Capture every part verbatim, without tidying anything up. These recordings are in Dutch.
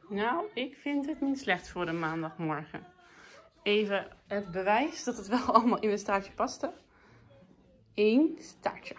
Nou, ik vind het niet slecht voor een maandagmorgen. Even het bewijs dat het wel allemaal in mijn staartje paste. Eén staartje.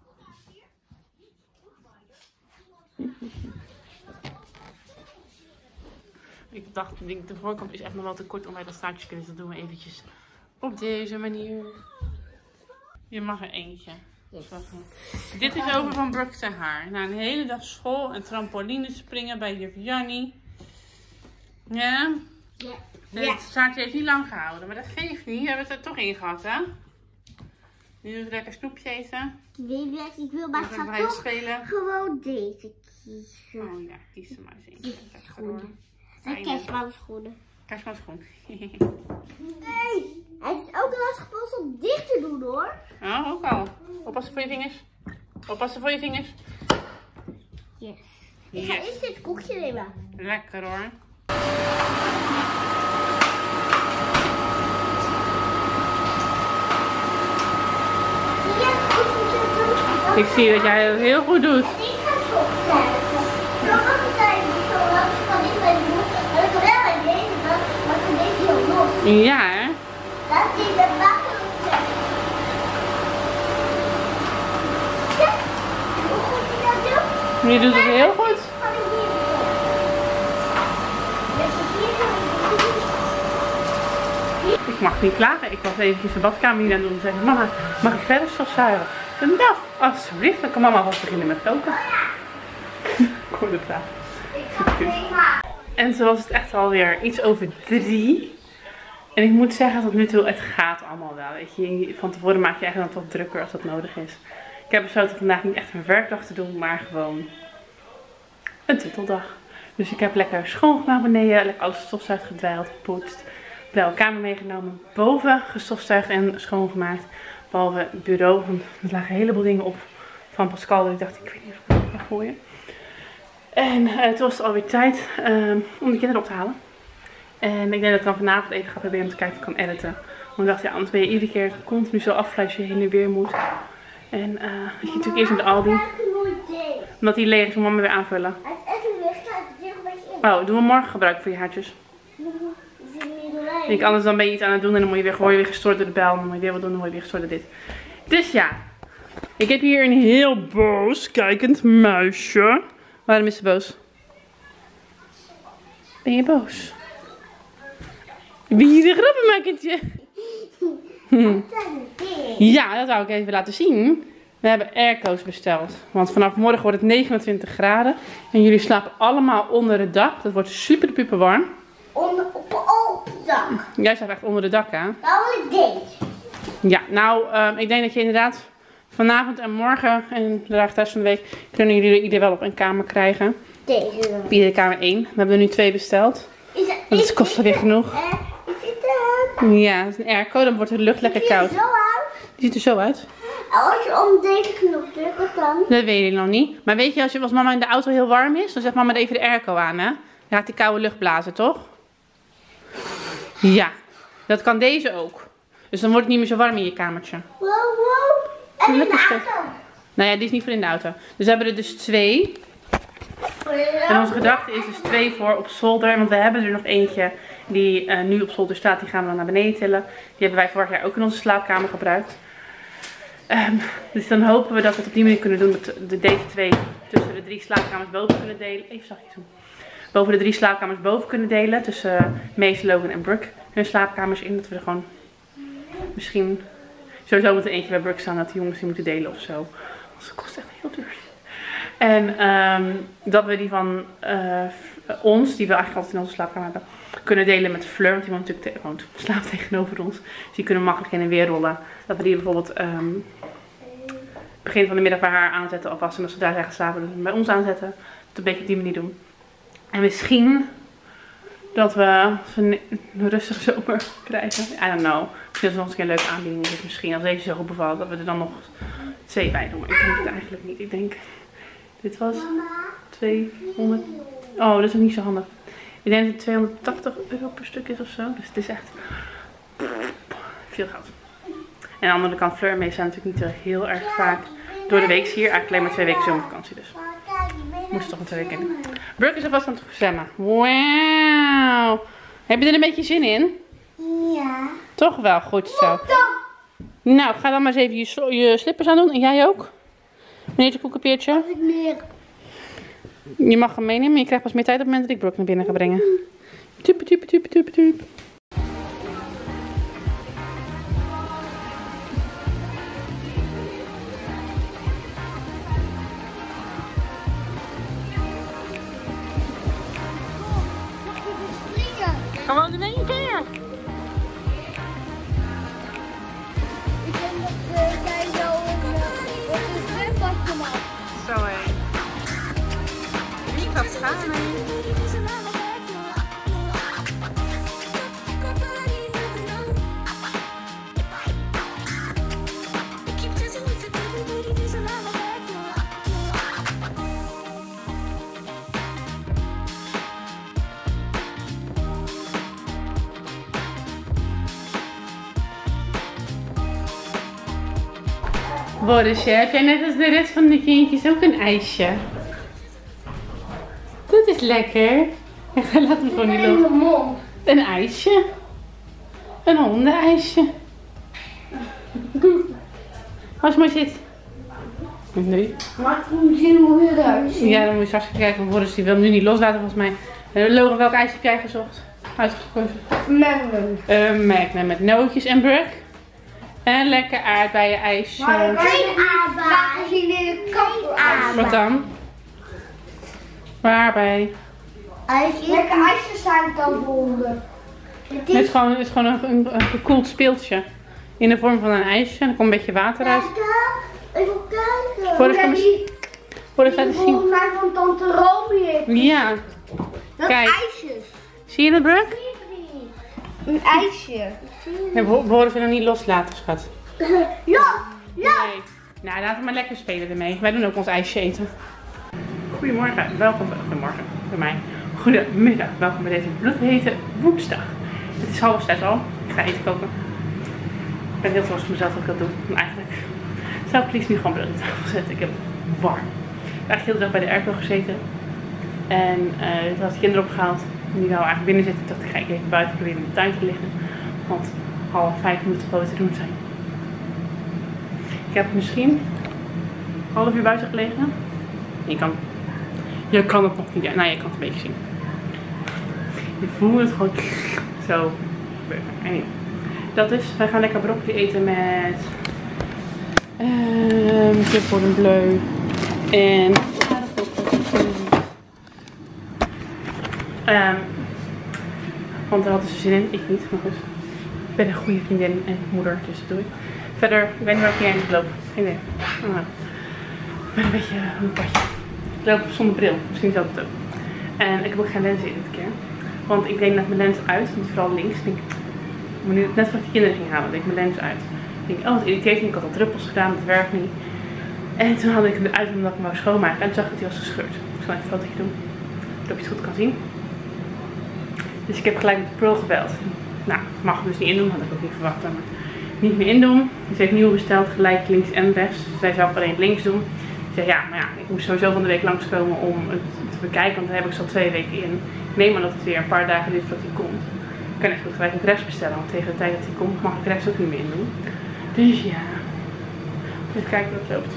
Ik dacht, de voorkant is echt nog wel te kort om bij dat staartje te kunnen. Dus dat doen we eventjes op deze manier. Je mag er eentje. Dit is over van Brooke zijn haar. Na een hele dag school en trampoline springen bij juf Jannie. Ja? Ja. Het staartje heeft niet lang gehouden, maar dat geeft niet. We hebben het er toch in gehad, hè? Nu doe ik lekker snoepje eten. Nee, ik wil maar gaan toch spelen. Gewoon deze kiezen. Oh ja, kies er maar eens eentje. Schoenen. De kerstmanschoenen. Kerstmanschoen. Nee, het is ook lastig om dicht te doen, hoor. Oh, ook al. Oppassen voor je vingers. Oppassen voor je vingers. Yes. Ik ga eerst dit koekje nemen. Lekker hoor. Ik zie dat jij het heel goed doet. Ik ga stofzuigen. Sommige zijn zo lang kan ik bij doen. Maar ik wil wel bij deze dan, maar ik deze heel los. Ja, hè? Dat is de makkelijk zijn. Ja, hoe goed je dat doet? Je doet het heel goed. Ik mag niet klagen. Ik was eventjes de badkamer hier aan het doen en zeggen, mama, mag ik verder stofzuigen? En nou, alsjeblieft, dan kan mama vast beginnen met koken. Ik hoor de vraag. En zo was het echt alweer iets over drie. En ik moet zeggen, tot nu toe, het gaat allemaal wel. Weet je, van tevoren maak je eigenlijk dan toch drukker als dat nodig is. Ik heb besloten vandaag niet echt een werkdag te doen, maar gewoon een tutteldag. Dus ik heb lekker schoongemaakt beneden, lekker alles stofzuigd, gedwijld, gepoetst. Blauwe kamer meegenomen, boven gestofzuigd en schoongemaakt. Behalve het bureau, want er lagen een heleboel dingen op van Pascal. Dat ik dacht, ik weet niet of ik het ga gooien. En uh, het was alweer tijd uh, om de kinderen op te halen. En ik denk dat ik dan vanavond even ga proberen om te kijken of ik kan editen. Want ik dacht, ja, anders ben je iedere keer continu zo afgeleid als je heen en weer moet. En uh, dat je natuurlijk eerst in de Aldi. Omdat die leeg is, moet mama weer aanvullen. Oh, doen we morgen gebruik voor je haartjes. Ik, anders dan ben je iets aan het doen en dan moet je weer, word je weer gestoord door de bel. En dan moet je weer wat doen en dan word je weer gestoord door dit. Dus ja. Ik heb hier een heel boos kijkend muisje. Waarom is ze boos? Ben je boos? Wie de grappenmakertje? Hm. Ja, dat wou ik even laten zien. We hebben airco's besteld. Want vanaf morgen wordt het negenentwintig graden. En jullie slapen allemaal onder het dak. Dat wordt super puper warm. Onder, op, op het dak. Jij staat echt onder de dak, hè? Nou wil ik deze. Ja, nou, um, ik denk dat je inderdaad vanavond en morgen en de rest van de week kunnen jullie ieder wel op een kamer krijgen. Deze dan. Op iedere kamer één. We hebben er nu twee besteld. Is het, Dat kost weer genoeg. Uh, is dit uh, Ja, dat is een airco. Dan wordt de lucht lekker koud. Zo uit? Die ziet er zo uit. Als je om deze knop drukt, wat dan? Dat weet ik nog niet. Maar weet je, als, je, als mama in de auto heel warm is, dan zegt mama even de airco aan, hè? Dan gaat die koude lucht blazen, toch? Ja, dat kan deze ook. Dus dan wordt het niet meer zo warm in je kamertje. Wow, wow. En in de auto? Nou ja, die is niet voor in de auto. Dus we hebben er dus twee. En onze gedachte is dus twee voor op zolder. Want we hebben er nog eentje die uh, nu op zolder staat. Die gaan we dan naar beneden tillen. Die hebben wij vorig jaar ook in onze slaapkamer gebruikt. Um, dus dan hopen we dat we het op die manier kunnen doen. Dat de, deze twee tussen de drie slaapkamers boven kunnen delen. Even zachtjes doen. Boven de drie slaapkamers boven kunnen delen. Tussen uh, Mees, Logan en Brooke hun slaapkamers in. Dat we er gewoon misschien sowieso moet er eentje bij Brooke staan. Dat de jongens die moeten delen of zo. Want het kost echt heel duur. En um, dat we die van uh, ons, die we eigenlijk altijd in onze slaapkamer hebben, kunnen delen met Fleur. Want die woont natuurlijk te, woont, slaapt tegenover ons. Dus die kunnen makkelijk in en weer rollen. Dat we die bijvoorbeeld um, begin van de middag bij haar aanzetten alvast. En als ze daar zijn geslapen, dan bij ons aanzetten. Dat een beetje op die manier doen. En misschien dat we een rustige zomer krijgen. I don't know. Misschien dat het nog eens een leuke aanbieding is. Misschien als deze zo goed bevalt, dat we er dan nog twee bij doen. Maar ik denk het eigenlijk niet. Ik denk... Dit was tweehonderd. Oh, dat is ook niet zo handig. Ik denk dat het tweehonderdtachtig euro per stuk is of zo. Dus het is echt veel geld. En aan de andere kant, Fleur en Mees zijn natuurlijk niet heel erg vaak door de week hier. Eigenlijk alleen maar twee weken zomervakantie dus. Moest toch een twee weken in. Brooke is alvast aan het zwemmen. Wauw. Heb je er een beetje zin in? Ja. Toch wel, goed zo. Nou, ga dan maar eens even je, je slippers aan doen. En jij ook? Meneertje Koekenpeertje. Als ik meer... Je mag hem meenemen, maar je krijgt pas meer tijd op het moment dat ik Brooke naar binnen ga brengen. Tupe, tupe, tupe, tupe, tupe. Gewoon in één keer. Ik denk dat uh, jij zo een, uh, een zwembadje maakt. Zo hé. Niet dat gaan mee. Borisje, heb jij net als de rest van de kindjes ook een ijsje? Dat is lekker. Laat hem gewoon niet In los. mijn mond. Een ijsje. Een hondenijsje. Als je maar zit. Nee. Maar hoe zien hoe je eruit ziet. Ja, dan moet je straks even kijken. Boris die wil hem nu niet loslaten volgens mij. Uh, Logan, welk ijsje heb jij gezocht? Uitgekozen. Magnum. Uh, Magnum met nootjes en Brooke. En lekker aardbeien ijsje. Maar geen aardbei. Laten zien in de kast. Wat dan? Waarbij? Ijsje. Lekker ijsjes zijn dan honden. Het is gewoon, het is gewoon een, een, een gekoeld speeltje. In de vorm van een ijsje. En er komt een beetje water uit. Ik wil kijken. Boris, kom eens. Boris, laat eens zien. Volgens mij van tante Romy. Ja. Dat Kijk. ijsjes. Zie je het, Brooke? Een ijsje. Nee, Boris wil hem niet loslaten, schat. Ja, ja. Nee. Nou, laten we maar lekker spelen ermee. Wij doen ook ons ijsje eten. Goedemorgen, welkom bij, goedemorgen bij mij. Goedemiddag, welkom bij deze bloedhete woensdag. Het is half zes al. Ik ga eten koken. Ik ben heel trots op mezelf dat ik dat doe. Maar eigenlijk zou ik liefst nu gewoon brood op tafel zetten. Ik heb warm. Ik heb eigenlijk de hele dag bij de airco gezeten. En uh, toen had ik kinderen opgehaald. En die wou eigenlijk binnen zitten. Ik dacht, ik ga ik even buiten proberen in de tuin te liggen. Want half vijf moet het gewoon te doen zijn. Ik heb misschien een half uur buiten gelegen. Je kan, je kan het nog niet. Nou, je kan het een beetje zien. Je voelt het gewoon zo. Anyway. Dat is, wij gaan lekker broccoli eten met um, kip voor een bleu en um, want daar hadden ze zin in, ik niet, maar goed. Ik ben een goede vriendin en moeder, dus dat doe ik. Verder, ik weet niet waar ik hierheen loop. Geen idee. Oh, ik ben een beetje een padje. Ik loop zonder bril, misschien zelf het ook. En ik heb ook geen lens in dit keer. Want ik deed net mijn lens uit, niet vooral links. Ik denk, net voordat ik de kinderen ging halen, deed ik mijn lens uit. Ik denk, oh wat irriteert me, ik had al druppels gedaan, dat werkt niet. En toen had ik hem eruit omdat ik hem wou schoonmaken en toen zag ik dat hij was gescheurd. Ik zal even een fotootje doen, zodat je het goed kan zien. Dus ik heb gelijk met de Pearl gebeld. Nou, ik mag hem dus niet indoen, had ik ook niet verwacht. Maar niet meer indoen. Dus heeft nieuw besteld, gelijk links en rechts. Zij zou alleen links doen. Ik zei ja, maar ja, ik moest sowieso van de week langskomen om het te bekijken, want daar heb ik zo twee weken in. Ik neem aan dat het weer een paar dagen duurt voordat hij komt. Ik kan echt goed gelijk ook rechts bestellen, want tegen de tijd dat hij komt mag ik rechts ook niet meer indoen. Dus ja, even kijken hoe het loopt.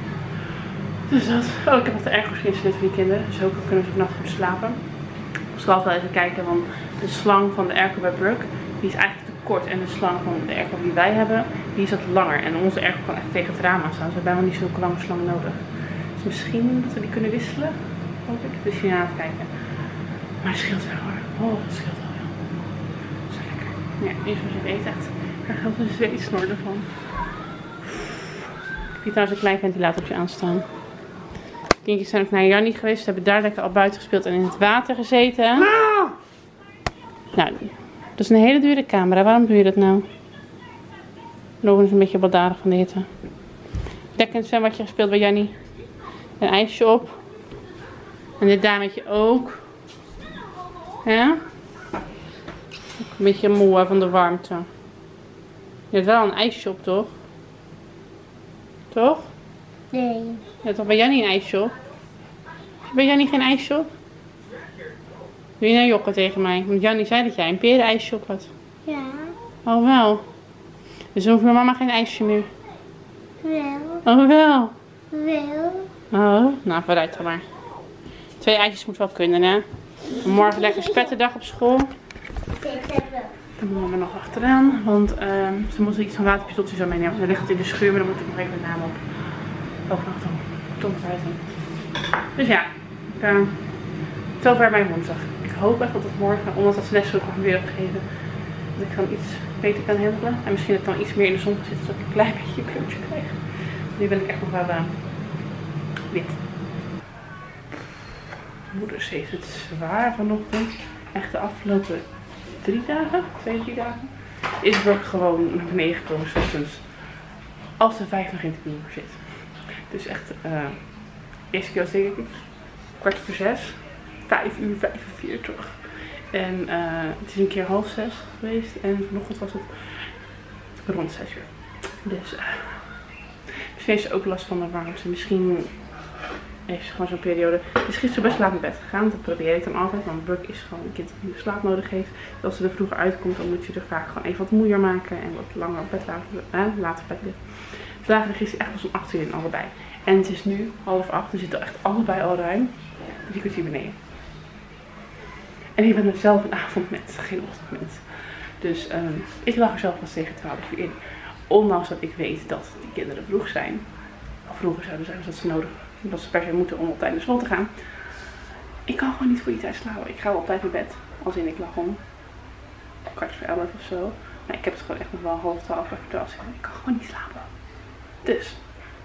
Dus dat. Oh, ik heb wat ergens geïnstalleerd voor die kinderen, dus hopelijk kunnen ze vannacht goed slapen. Ik zal altijd wel even kijken, want de slang van de airco bij Brooke, die is eigenlijk te kort. En de slang van de airco die wij hebben, die is wat langer. En onze airco kan echt tegen het raam aan staan, dus we hebben helemaal niet zulke lange slang nodig. Dus misschien dat we die kunnen wisselen, hoop ik. Dus je aan het kijken. Maar het scheelt wel hoor. Oh, het scheelt wel. Zo lekker. Ja, eerst maar even eten echt. Ik krijg heel veel zweetsnor ervan. Ik heb hier trouwens een klein ventilatortje aanstaan. De kindjes zijn ook naar Jannie geweest. Ze hebben daar lekker al buiten gespeeld en in het water gezeten. Nou, dat is een hele dure camera. Waarom doe je dat nou? Logan is een beetje baldadig van de hitte. Lekker in het zwembadje gespeeld bij Jannie. Een ijsje op. En dit dametje ook. Ja? Een beetje moe van de warmte. Je hebt wel een ijsje op, toch? Toch? Nee. Je hebt toch bij Jannie een ijsje op? Ben jij niet geen ijsje op? Doe je nou jokken tegen mij? Want Jannie zei dat jij een perenijsje op had. Ja. Oh wel. Dus dan hoeft mijn mama geen ijsje meer. Wel. Oh wel. Wel. Oh, nou vooruit dan maar. Twee ijsjes moet wel kunnen, hè. Morgen lekker spetterdag op school. Dan doen we mama nog achteraan, want uh, ze moet iets van waterpistoltjes zo meenemen. Dan ligt het in de schuur, maar dan moet ik nog even de naam op. Ook nog dan. Tom buiten. Dus ja, ik, uh, zover mijn woensdag. Ik hoop echt dat het morgen, ondanks dat ze net zo goed weer gegeven, dat ik dan iets beter kan handelen. En misschien dat ik dan iets meer in de zon kan zitten, zodat ik een klein beetje kleurtje krijg. Nu ben ik echt nog wel uh, wit. Moeders heeft het zwaar vanochtend. Echt de afgelopen drie dagen, twee, drie dagen, is Brooke gewoon naar beneden gekomen 's ochtends. Als ze vijf nog in de kamer zit. Dus echt, uh, eerste keer was denk ik kwart voor zes, vijf uur vijfenveertig. En uh, het is een keer half zes geweest en vanochtend was het rond zes uur. Dus uh, misschien heeft ze ook last van de warmte. Misschien heeft ze gewoon zo'n periode. Ze is gisteren best laat naar bed gegaan. Dat probeer ik dan altijd. Want Brooke is gewoon een kind die slaap nodig heeft. Dus als ze er vroeger uitkomt, dan moet je er vaak gewoon even wat moeier maken. En wat langer op bed laten, eh, laten bed liggen. Ze lagen er gisteren echt pas om acht uur in, allebei. En het is nu half acht. We zitten echt allebei al ruim drie kwartier beneden. En ik ben er zelf een avondmens, geen ochtendmens. Dus um, ik lag er zelf pas tegen twaalf uur in. Ondanks dat ik weet dat die kinderen vroeg zijn. Of vroeger zouden zijn, dus dat ze nodig dat ze per se moeten om op tijd naar school te gaan. Ik kan gewoon niet voor die tijd slapen. Ik ga wel op tijd naar bed. Als in ik lag om kwart voor elf of zo. Maar ik heb het gewoon echt nog wel half twaalf, kwart voor twaalf. Ik kan gewoon niet slapen. Dus.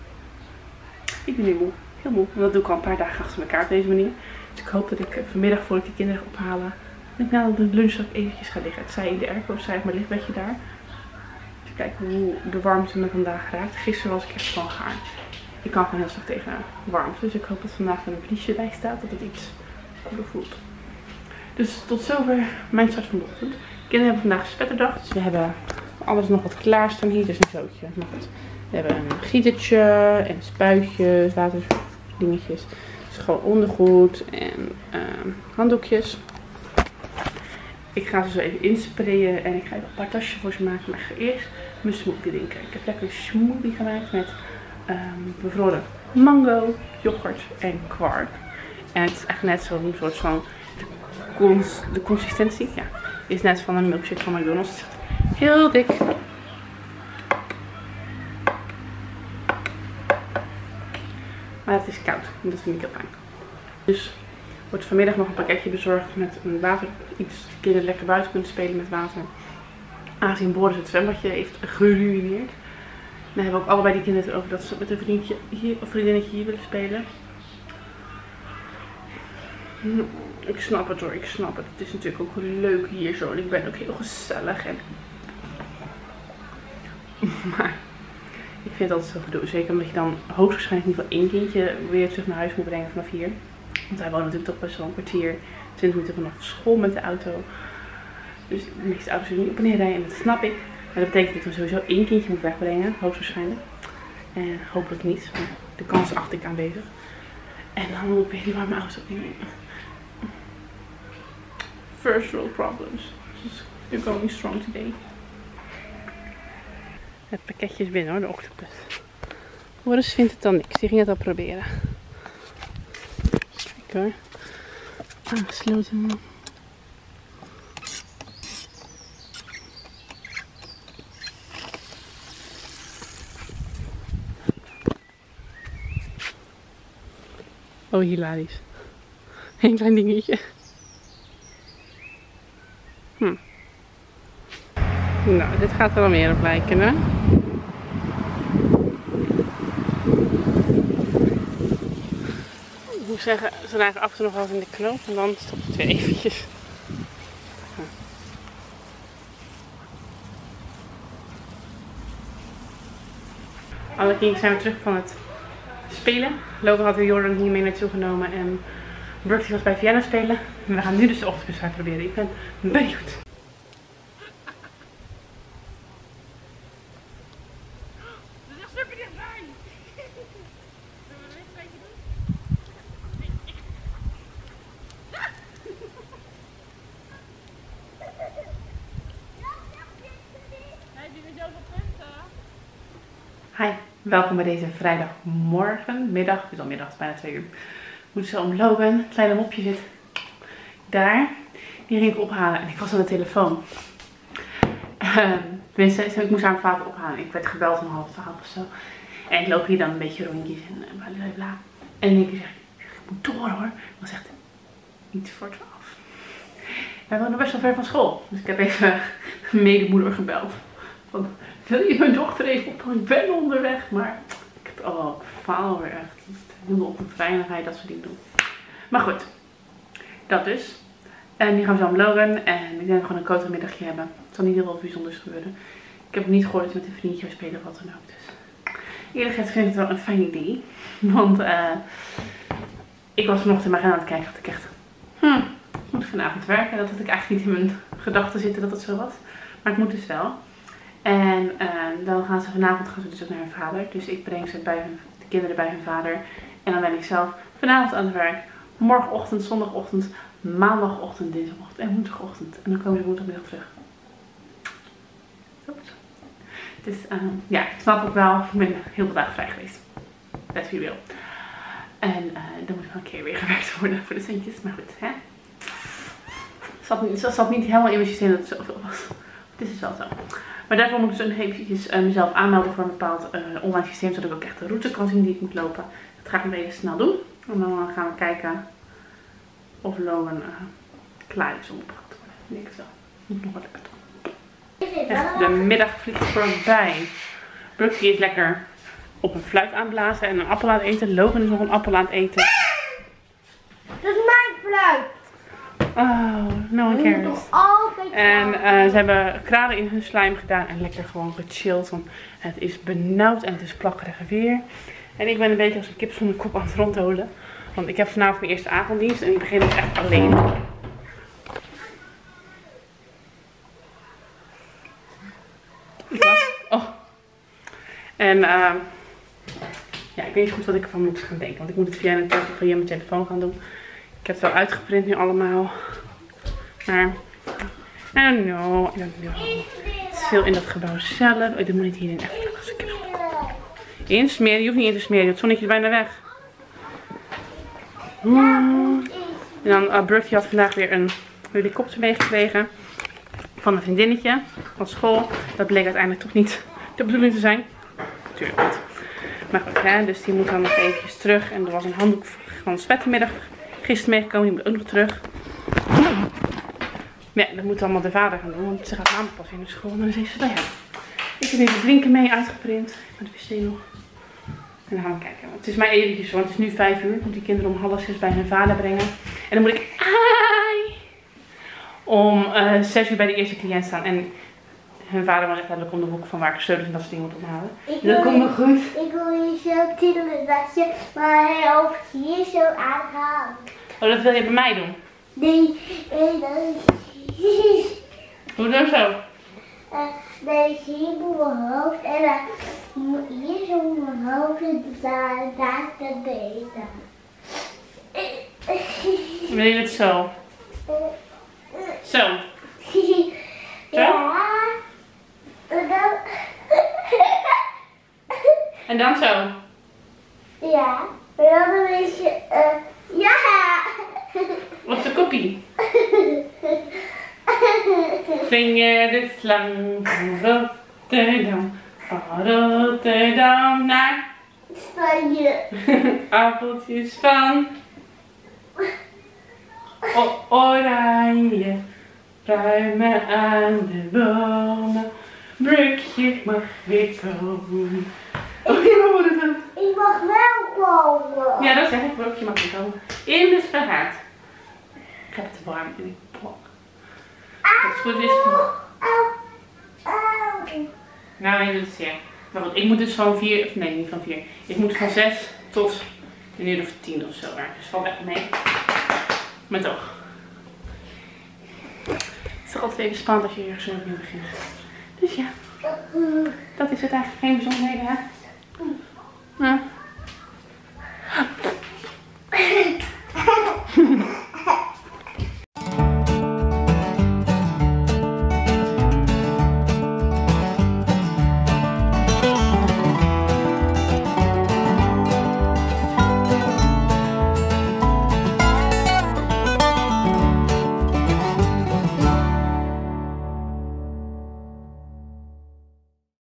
Ik ben nu moe. Heel moe. En dat doe ik al een paar dagen achter elkaar op deze manier. Dus ik hoop dat ik vanmiddag voor ik die kinderen ophalen. Dat ik na de lunch ook eventjes ga liggen. Het zij in de airco, zij heeft mijn lichtbedje daar. Dus kijken hoe de warmte me vandaag raakt. Gisteren was ik echt gewoon gaar. Ik kan gewoon heel slecht tegen warmte. Dus ik hoop dat vandaag er een vliesje bij staat. Dat het iets koeler voelt. Dus tot zover mijn start van de ochtend. De kinderen hebben vandaag spetterdag. Dus we hebben alles nog wat klaarstaan. Hier is een zootje. Maar goed. We hebben een gietertje en spuitjes, waterdingetjes. Dus gewoon ondergoed en uh, handdoekjes. Ik ga ze zo even insprayen en ik ga even een paar tasjes voor ze maken. Maar ik ga eerst mijn smoothie drinken. Ik heb lekker een smoothie gemaakt met um, bevroren mango, yoghurt en kwark. En het is echt net zo'n soort van, de, cons de consistentie ja, is net van een milkshake van McDonald's. Het is heel dik. Maar het is koud en dat vind ik heel fijn. Dus wordt vanmiddag nog een pakketje bezorgd met een water. Iets dat de kinderen lekker buiten kunnen spelen met water. Aangezien Boris het zwembadje heeft geruïneerd. Dan hebben we ook allebei die kinderen over dat ze met een vriendje hier, of vriendinnetje hier willen spelen. Ik snap het hoor, ik snap het. Het is natuurlijk ook leuk hier zo. En ik ben ook heel gezellig. En... Maar ik vind het altijd zo gedoe. Zeker omdat je dan hoogstwaarschijnlijk in ieder geval één kindje weer terug naar huis moet brengen vanaf hier. Want wij wonen natuurlijk toch best wel een kwartier, twintig minuten vanaf school met de auto. Dus de meeste auto's zullen niet op en neer rijden en dat snap ik. Maar dat betekent dat ik dan sowieso één kindje moet wegbrengen, hoogstwaarschijnlijk. En hopelijk niet, maar de kans acht ik aanwezig. En dan moet ik weet niet waar mijn auto in. First world problems. Dus you're going strong today. Het pakketje is binnen hoor, de octopus. Boris vindt het dan niks, die ging het al proberen. Kijk hoor. Aangesloten. Oh, hilarisch. Een klein dingetje. Hm. Nou, dit gaat er wel meer op lijken, hè? Ik moet zeggen, ze raken af en toe nog wel eens in de knoop en dan stopt het weer eventjes. Hm. Alle kinderen zijn weer terug van het spelen. Logan had weer Jordan hiermee naartoe genomen en Brooke was bij Vienna spelen. En we gaan nu dus de octopus uitproberen. Ik ben benieuwd. Welkom bij deze vrijdagmorgen, middag, het is al middag, het is bijna twee uur. Moeten ze om Logan, het kleine mopje zit daar. Die ging ik ophalen en ik was aan de telefoon. Uh, tenminste, ik moest haar mijn vader ophalen. Ik werd gebeld om half twaalf of zo. En ik loop hier dan een beetje rondjes en bla bla bla. En in één keer zeg ik, ik moet door hoor. Dan zegt hij, iets voor twaalf. Wij wonen best wel ver van school. Dus ik heb even mijn medemoeder gebeld. Van, wil je mijn dochter even op? Ik ben onderweg. Maar ik heb, oh, ik faal weer echt. Heel op de veiligheid, dat soort dingen doen. Maar goed, dat dus. En die gaan we zo om Logan. En ik denk dat we gewoon een koud middagje hebben. Het zal niet heel veel bijzonders gebeuren. Ik heb niet gehoord dat we met een vriendje gaan spelen of wat dan ook. Dus eerlijk gezegd vind ik het wel een fijn idee. Want uh, ik was vanochtend in mijn agenda aan het kijken. Dat ik echt, hm, ik moet vanavond werken. Dat had ik eigenlijk niet in mijn gedachten zitten dat het zo was. Maar ik moet dus wel. En uh, dan gaan ze vanavond gaan ze dus ook naar hun vader. Dus ik breng ze bij hun, de kinderen bij hun vader. En dan ben ik zelf vanavond aan het werk. Morgenochtend, zondagochtend, maandagochtend, dinsdagochtend en woensdagochtend. En dan komen ze woensdagmiddag terug. Dus uh, ja, ik snap ook wel. Ik ben heel veel dagen vrij geweest. Best wie wil. En uh, dan moet wel een keer weer gewerkt worden voor de centjes. Maar goed, hè. Het zat niet, het zat niet helemaal in mijn systeem dat het zoveel was. Het is dus wel zo. Maar daarvoor moet ik dus eventjes uh, mezelf aanmelden voor een bepaald uh, online systeem. Zodat ik ook echt de route kan zien die ik moet lopen. Dat ga ik nog even snel doen. En dan gaan we kijken of Logan uh, klaar is om opgehaald te worden. Ik denk het wel. Moet nog wat lekker doen. Echt, de middag vliegt voorbij. Brooke die is lekker op een fluit aanblazen en een appel aan het eten. Logan is nog een appel aan het eten. Dat is mijn fluit. Oh, no one cares. En uh, ze hebben kralen in hun slijm gedaan en lekker gewoon gechilled. Want het is benauwd en het is plakkerig weer. En ik ben een beetje als een kip zonder kop aan het rondholen. Want ik heb vanavond mijn eerste avonddienst en die begint dus echt alleen. Oh. En uh, ja, ik weet niet goed wat ik ervan moet gaan denken. Want ik moet het via, een, via mijn telefoon gaan doen. Ik heb het wel uitgeprint nu allemaal. Maar, I don't know, I don't know. Het is veel in dat gebouw zelf. Oh, dit moet niet hierin echt. Als ik insmeren, je hoeft niet in te smeren. Het zonnetje is bijna weg. Hmm. En dan, uh, Brooke had vandaag weer een helikopter meegekregen. Van een vriendinnetje van school. Dat bleek uiteindelijk toch niet de bedoeling te zijn. Natuurlijk niet. Maar goed, hè, dus die moet dan nog eventjes terug. En er was een handdoek van spettermiddag gisteren meegekomen. Die moet ook nog terug. Ja, dat moet allemaal de vader gaan doen. Want ze gaat maandag pas weer naar school. En dan is ze bij hem. Ik heb even drinken mee uitgeprint. Met de wc nog. En dan gaan we kijken. Het is maar eventjes, want het is nu vijf uur. Ik moet die kinderen om half zes bij hun vader brengen. En dan moet ik ai, om uh, zes uur bij de eerste cliënt staan. En hun vader was echt letterlijk om de hoek van waar ik sleutels en dat soort dingen moet ophalen. Dat komt nog goed. Ik wil hier zo tittelen dat je mijn hoofd hier zo aangaat. Oh, dat wil je bij mij doen? Nee, nee, dat is... Hoe dan zo? Uh, nee, hier moet mijn hoofd en dan moet hier zo mijn hoofd en daar, daar te delen. Wil je het zo? Zo. Ja. En dan... En dan zo? Ja. En dan een beetje... Uh, ja! Wat is de kopie? Vinger de slang van Rotterdam, van Rotterdam naar Spanje. Appeltjes van o oranje, pruimen aan de bomen, Brukje mag weer komen. Oh, je moet het doen. Ik mag wel komen. Ja, dat zeg ik, Brukje mag weer komen. In de spagaat. Ik heb het te warm in die plak. Dat is goed, is het toch? Nou, je doet het zeer. Maar goed, ik moet dus van vier, of nee, niet van vier. Ik moet van zes tot een uur of tien of zo werken. Dus valt echt mee. Maar toch. Het is toch altijd even spannend als je ergens zo opnieuw begint. Dus ja. Dat is het eigenlijk. Geen bijzonderheden, hè? Ja.